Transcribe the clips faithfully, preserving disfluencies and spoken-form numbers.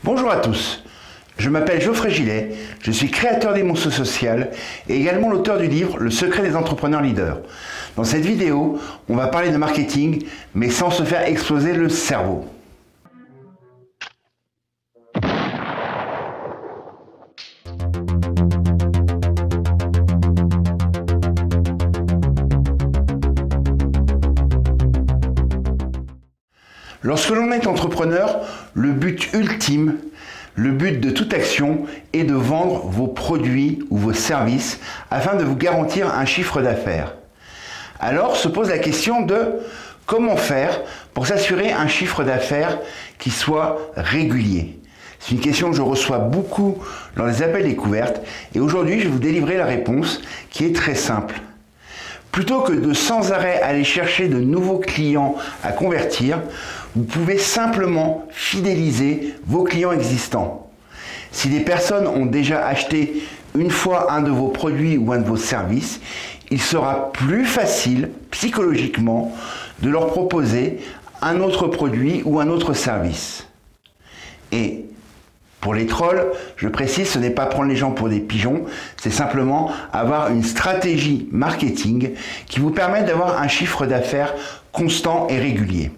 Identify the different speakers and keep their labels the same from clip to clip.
Speaker 1: Bonjour à tous, je m'appelle Geoffrey Gillet, je suis créateur d'Émotion Sociale et également l'auteur du livre Le secret des entrepreneurs leaders. Dans cette vidéo, on va parler de marketing, mais sans se faire exploser le cerveau. Lorsque l'on est entrepreneur, le but ultime, le but de toute action est de vendre vos produits ou vos services afin de vous garantir un chiffre d'affaires. Alors se pose la question de comment faire pour s'assurer un chiffre d'affaires qui soit régulier. C'est une question que je reçois beaucoup dans les appels découvertes et aujourd'hui je vais vous délivrer la réponse qui est très simple. Plutôt que de sans arrêt aller chercher de nouveaux clients à convertir, vous pouvez simplement fidéliser vos clients existants. Si des personnes ont déjà acheté une fois un de vos produits ou un de vos services, il sera plus facile psychologiquement de leur proposer un autre produit ou un autre service. Et pour les trolls, je précise, ce n'est pas prendre les gens pour des pigeons, c'est simplement avoir une stratégie marketing qui vous permet d'avoir un chiffre d'affaires constant et régulier.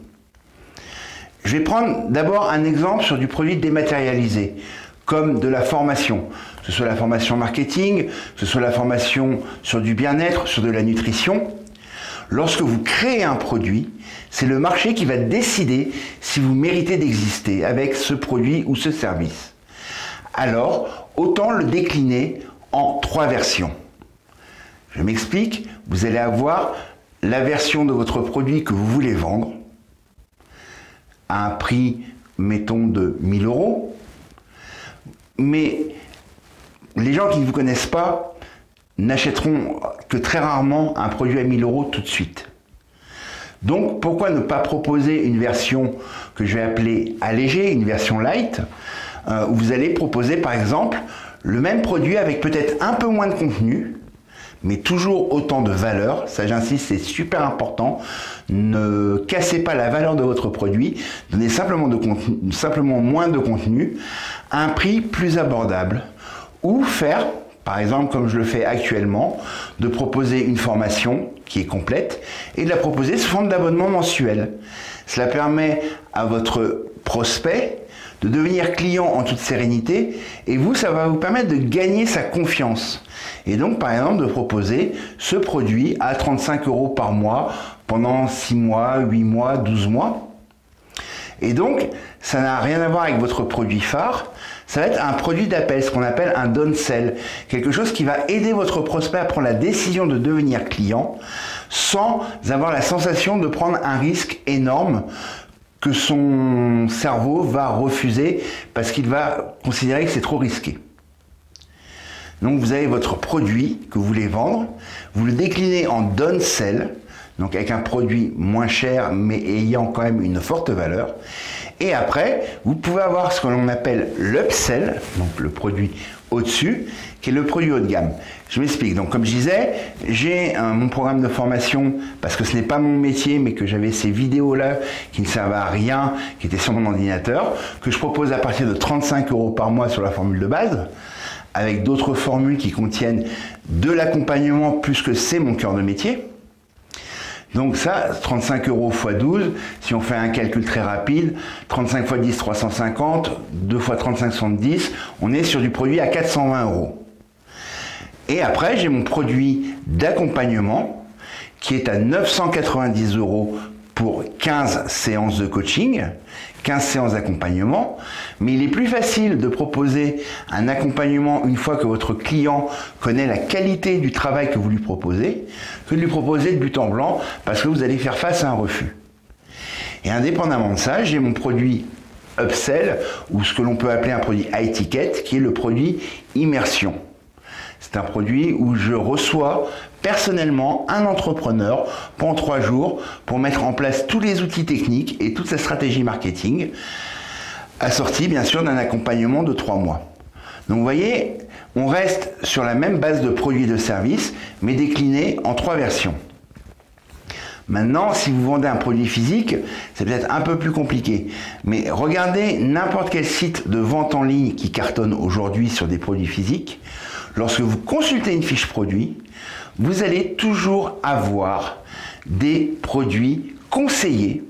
Speaker 1: Je vais prendre d'abord un exemple sur du produit dématérialisé, comme de la formation, que ce soit la formation marketing, que ce soit la formation sur du bien-être, sur de la nutrition. Lorsque vous créez un produit, c'est le marché qui va décider si vous méritez d'exister avec ce produit ou ce service. Alors, autant le décliner en trois versions. Je m'explique, vous allez avoir la version de votre produit que vous voulez vendre à un prix, mettons, de mille euros. Mais les gens qui ne vous connaissent pas n'achèteront que très rarement un produit à mille euros tout de suite. Donc, pourquoi ne pas proposer une version que je vais appeler allégée, une version light, euh, où vous allez proposer par exemple le même produit avec peut-être un peu moins de contenu, mais toujours autant de valeur. Ça, j'insiste, c'est super important. Ne cassez pas la valeur de votre produit, donnez simplement, de contenu, simplement moins de contenu à un prix plus abordable, ou faire, par exemple, comme je le fais actuellement, de proposer une formation qui est complète et de la proposer sous forme d'abonnement mensuel. Cela permet à votre prospect de devenir client en toute sérénité et vous, ça va vous permettre de gagner sa confiance. Et donc, par exemple, de proposer ce produit à trente-cinq euros par mois pendant six mois, huit mois, douze mois. Et donc, ça n'a rien à voir avec votre produit phare. Ça va être un produit d'appel, ce qu'on appelle un downsell. Quelque chose qui va aider votre prospect à prendre la décision de devenir client sans avoir la sensation de prendre un risque énorme que son cerveau va refuser parce qu'il va considérer que c'est trop risqué. Donc vous avez votre produit que vous voulez vendre, vous le déclinez en downsell, donc avec un produit moins cher mais ayant quand même une forte valeur. Et après, vous pouvez avoir ce que l'on appelle l'upsell, donc le produit au-dessus, qui est le produit haut de gamme. Je m'explique. Donc, comme je disais, j'ai mon programme de formation, parce que ce n'est pas mon métier, mais que j'avais ces vidéos-là qui ne servent à rien, qui étaient sur mon ordinateur, que je propose à partir de trente-cinq euros par mois sur la formule de base, avec d'autres formules qui contiennent de l'accompagnement, plus que c'est mon cœur de métier. Donc ça, trente-cinq euros fois douze, si on fait un calcul très rapide, trente-cinq fois dix, trois cent cinquante, deux fois trente-cinq, soixante-dix, on est sur du produit à quatre cent vingt euros. Et après, j'ai mon produit d'accompagnement qui est à neuf cent quatre-vingt-dix euros pour quinze séances de coaching, quinze séances d'accompagnement, mais il est plus facile de proposer un accompagnement une fois que votre client connaît la qualité du travail que vous lui proposez, que de lui proposer de but en blanc parce que vous allez faire face à un refus. Et indépendamment de ça, j'ai mon produit upsell ou ce que l'on peut appeler un produit high ticket qui est le produit immersion. C'est un produit où je reçois personnellement un entrepreneur pendant trois jours pour mettre en place tous les outils techniques et toute sa stratégie marketing, assortie bien sûr d'un accompagnement de trois mois. Donc vous voyez, on reste sur la même base de produits et de services, mais décliné en trois versions. Maintenant, si vous vendez un produit physique, c'est peut-être un peu plus compliqué. Mais regardez n'importe quel site de vente en ligne qui cartonne aujourd'hui sur des produits physiques. Lorsque vous consultez une fiche produit, vous allez toujours avoir des produits conseillés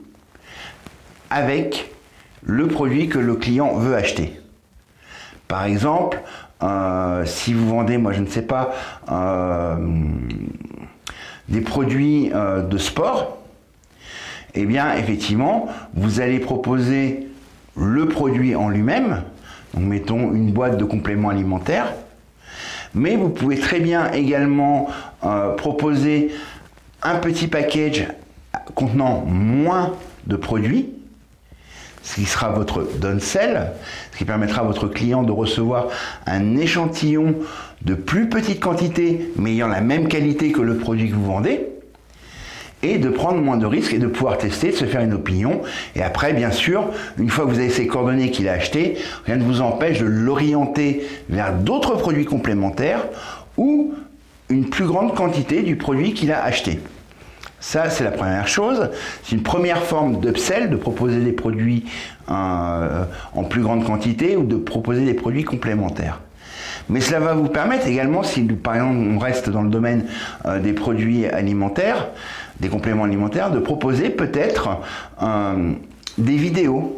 Speaker 1: avec le produit que le client veut acheter. Par exemple, euh, si vous vendez, moi je ne sais pas, euh, des produits euh, de sport, eh bien effectivement, vous allez proposer le produit en lui-même, donc mettons une boîte de compléments alimentaires, mais vous pouvez très bien également euh, proposer un petit package contenant moins de produits, ce qui sera votre downsell, ce qui permettra à votre client de recevoir un échantillon de plus petite quantité, mais ayant la même qualité que le produit que vous vendez, et de prendre moins de risques et de pouvoir tester, de se faire une opinion. Et après, bien sûr, une fois que vous avez ces coordonnées qu'il a achetées, rien ne vous empêche de l'orienter vers d'autres produits complémentaires ou une plus grande quantité du produit qu'il a acheté. Ça, c'est la première chose. C'est une première forme d'upsell, de proposer des produits euh, en plus grande quantité ou de proposer des produits complémentaires. Mais cela va vous permettre également, si par exemple on reste dans le domaine euh, des produits alimentaires, des compléments alimentaires, de proposer peut-être euh, des vidéos.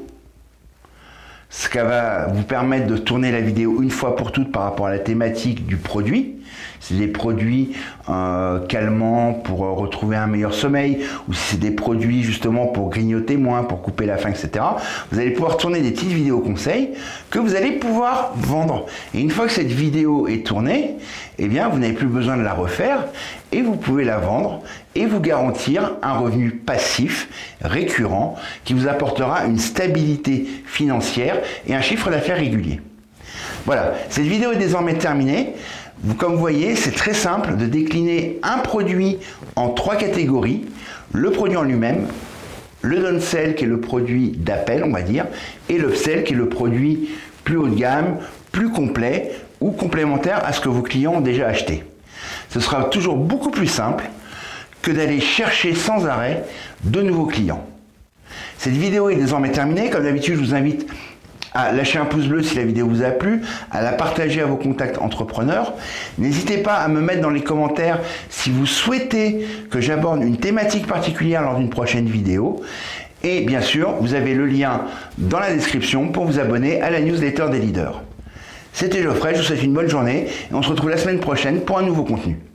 Speaker 1: Ce qui va vous permettre de tourner la vidéo une fois pour toutes par rapport à la thématique du produit. C'est des produits euh, calmants pour euh, retrouver un meilleur sommeil, ou si c'est des produits justement pour grignoter moins, pour couper la faim, et cetera. Vous allez pouvoir tourner des petites vidéos conseils que vous allez pouvoir vendre. Et une fois que cette vidéo est tournée, eh bien vous n'avez plus besoin de la refaire et vous pouvez la vendre et vous garantir un revenu passif récurrent qui vous apportera une stabilité financière et un chiffre d'affaires régulier. Voilà, cette vidéo est désormais terminée. Vous, comme vous voyez, c'est très simple de décliner un produit en trois catégories. Le produit en lui-même, le downsell qui est le produit d'appel, on va dire, et l'upsell qui est le produit plus haut de gamme, plus complet ou complémentaire à ce que vos clients ont déjà acheté. Ce sera toujours beaucoup plus simple que d'aller chercher sans arrêt de nouveaux clients. Cette vidéo est désormais terminée. Comme d'habitude, je vous invite à lâcher un pouce bleu si la vidéo vous a plu, à la partager à vos contacts entrepreneurs. N'hésitez pas à me mettre dans les commentaires si vous souhaitez que j'aborde une thématique particulière lors d'une prochaine vidéo. Et bien sûr, vous avez le lien dans la description pour vous abonner à la newsletter des leaders. C'était Geoffrey, je vous souhaite une bonne journée et on se retrouve la semaine prochaine pour un nouveau contenu.